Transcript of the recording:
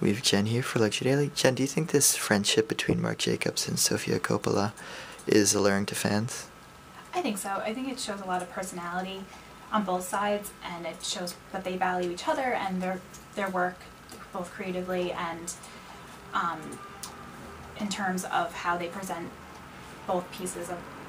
We have Jen here for Lecture Daily. Jen, do you think this friendship between Marc Jacobs and Sofia Coppola is alluring to fans? I think so. I think it shows a lot of personality on both sides, and it shows that they value each other and their work, both creatively and in terms of how they present both pieces of